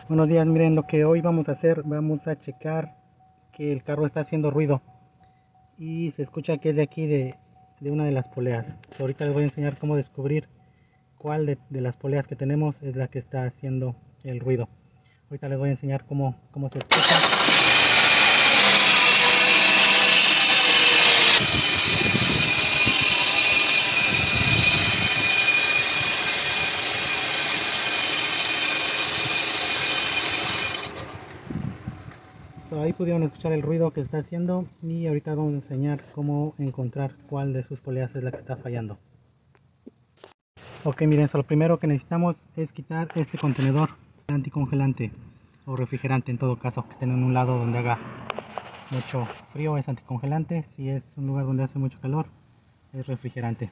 Buenos días, miren lo que hoy vamos a hacer, vamos a checar que el carro está haciendo ruido y se escucha que es de aquí de una de las poleas. Ahorita les voy a enseñar cómo descubrir cuál de las poleas que tenemos es la que está haciendo el ruido. Ahorita les voy a enseñar cómo se escucha. Ahí pudieron escuchar el ruido que está haciendo y ahorita vamos a enseñar cómo encontrar cuál de sus poleas es la que está fallando. Ok, miren, lo primero que necesitamos es quitar este contenedor anticongelante o refrigerante, en todo caso, que estén en un lado donde haga mucho frío es anticongelante, si es un lugar donde hace mucho calor es refrigerante.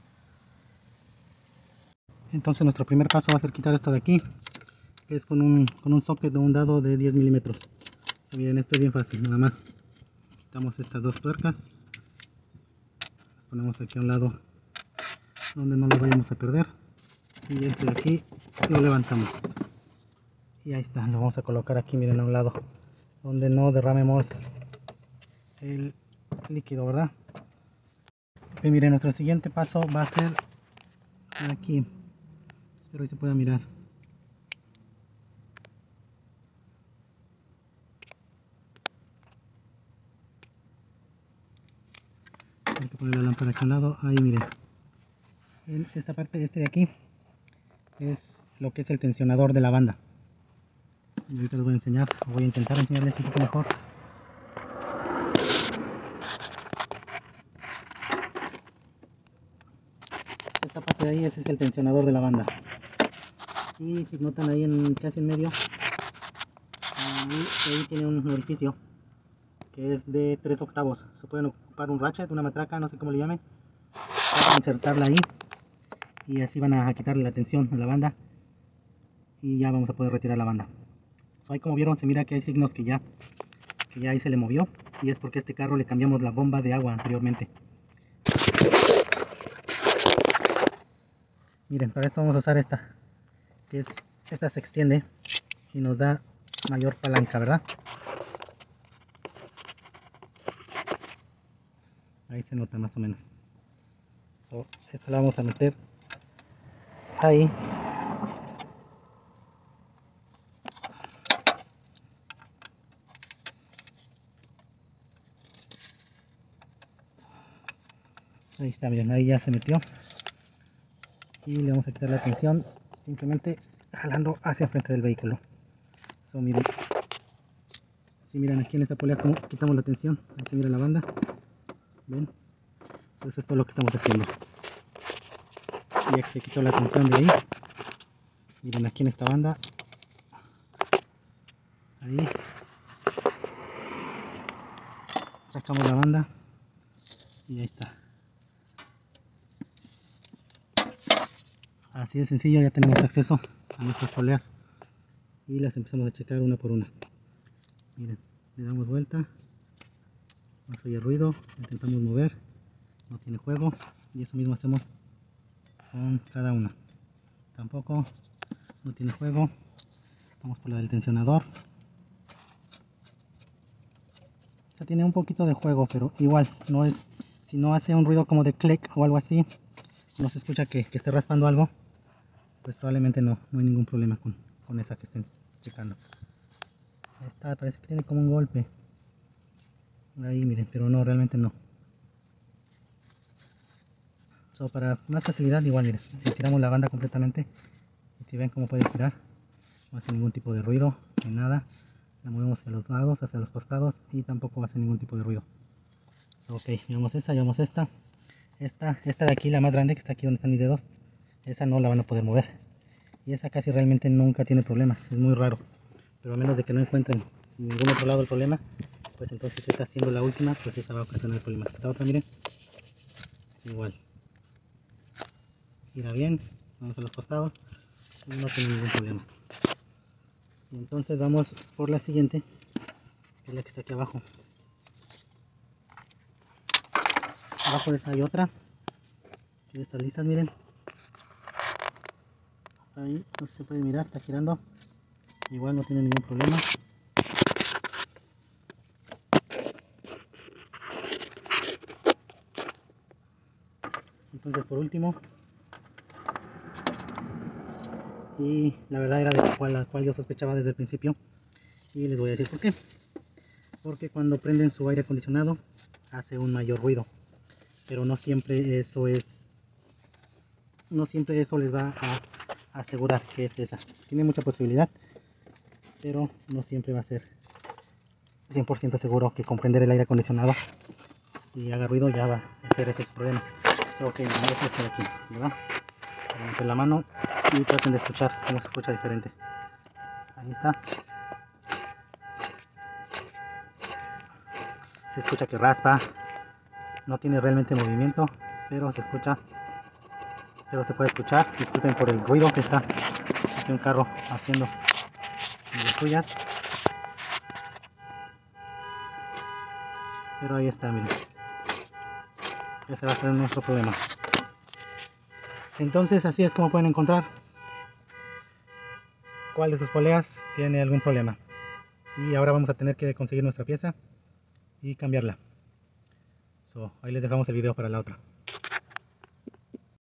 Entonces nuestro primer paso va a ser quitar esto de aquí, que es con un socket de un dado de 10 milímetros. Miren, esto es bien fácil, nada más quitamos estas dos tuercas, las ponemos aquí a un lado donde no lo vayamos a perder, y este de aquí lo levantamos y ahí está, lo vamos a colocar aquí, miren, a un lado donde no derramemos el líquido, ¿verdad? Y miren, nuestro siguiente paso va a ser aquí, espero que se pueda mirar. Hay que poner la lámpara aquí a un lado, ahí miren, en esta parte, este de aquí es lo que es el tensionador de la banda. Y ahorita les voy a enseñar, voy a intentar enseñarles un poco mejor. Esta parte de ahí, ese es el tensionador de la banda. Y si notan ahí casi en medio, ahí tiene un orificio que es de 3 octavos. Se pueden ocupar un ratchet, una matraca, no sé cómo le llamen, para insertarla ahí y así van a quitarle la tensión a la banda y ya vamos a poder retirar la banda. Ahí, como vieron, se mira que hay signos que ya ahí se le movió, y es porque a este carro le cambiamos la bomba de agua anteriormente. Miren, para esto vamos a usar esta, esta se extiende y nos da mayor palanca, ¿verdad? Ahí se nota más o menos. Esta la vamos a meter ahí. Ahí está, miren, ahí ya se metió. Y le vamos a quitar la tensión simplemente jalando hacia el frente del vehículo. Miren, si miran aquí en esta polea como quitamos la tensión, ahí se mira la banda. ¿Ven? Eso es todo lo que estamos haciendo. Y ya que se quitó la tensión de ahí, miren aquí en esta banda, ahí sacamos la banda y ahí está. Así de sencillo, ya tenemos acceso a nuestras poleas y las empezamos a checar una por una. Miren, le damos vuelta, no se oye ruido, intentamos mover, no tiene juego, y eso mismo hacemos con cada una. Tampoco, no tiene juego. Vamos por la del tensionador. Ya tiene un poquito de juego, pero igual no es, si no hace un ruido como de click o algo así, no se escucha que esté raspando algo, pues probablemente no hay ningún problema con esa que estén checando. Ahí está, parece que tiene como un golpe ahí, miren, pero no, realmente no. Para más facilidad, igual, miren, retiramos la banda completamente y si ven cómo puede girar, no hace ningún tipo de ruido ni nada. La movemos hacia los lados, hacia los costados, y tampoco hace ningún tipo de ruido. Ok, llevamos esa, llevamos esta de aquí, la más grande, que está aquí donde están mis dedos. Esa no la van a poder mover, y esa casi realmente nunca tiene problemas, es muy raro, pero a menos de que no encuentren en ningún otro lado el problema, pues entonces esta, siendo la última, pues esa va a ocasionar el problema. Esta otra, miren, igual gira bien, vamos a los costados y no tiene ningún problema. Y entonces vamos por la siguiente, que es la que está aquí abajo. Abajo de esa hay otra, que estas lisas, miren, ahí no sé si se puede mirar, está girando, igual no tiene ningún problema. Entonces, por último, y la verdad era de la cual yo sospechaba desde el principio, y les voy a decir por qué. Porque cuando prenden su aire acondicionado hace un mayor ruido, pero no siempre eso les va a asegurar que es esa. Tiene mucha posibilidad, pero no siempre va a ser 100% seguro que con prender el aire acondicionado y haga ruido ya va a ser ese su problema. Ok, es este de aquí, ¿verdad? Levanten la mano y traten de escuchar cómo se escucha diferente. Ahí está. Se escucha que raspa, no tiene realmente movimiento, pero se escucha, pero se puede escuchar. Disculpen por el ruido que está aquí un carro haciendo de las suyas, pero ahí está, miren. Ese va a ser nuestro problema. Entonces así es como pueden encontrar cuál de sus poleas tiene algún problema. Y ahora vamos a tener que conseguir nuestra pieza y cambiarla. Ahí les dejamos el video para la otra.